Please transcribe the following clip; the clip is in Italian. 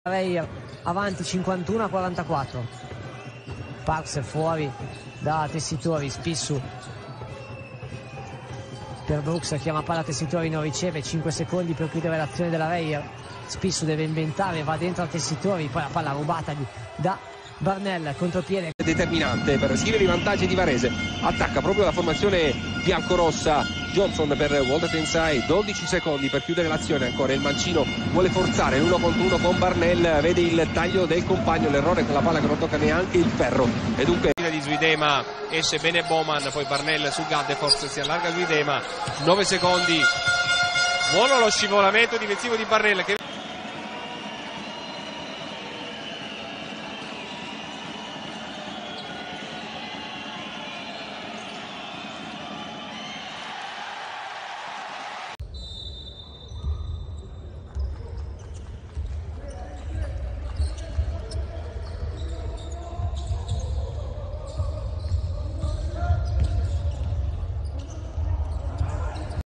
Reir avanti 51-44. Parks è fuori da Tessitori. Spissu per Brooks, chiama palla Tessitori, non riceve. 5 secondi per chiudere l'azione della Reir. Spissu deve inventare, va dentro a Tessitori, poi la palla rubata da Barnell, contropiede determinante per scrivere i vantaggi di Varese. Attacca proprio la formazione biancorossa. Johnson per Walter Tensai, 12 secondi per chiudere l'azione. Ancora il mancino vuole forzare l'1 contro 1 con Barnell, vede il taglio del compagno, l'errore con la palla che non tocca neanche il ferro e dunque di Zuidema, esce bene Bowman, poi Barnell su Gaddefors, si allarga Zuidema, 9 secondi, buono lo scivolamento difensivo di Barnell che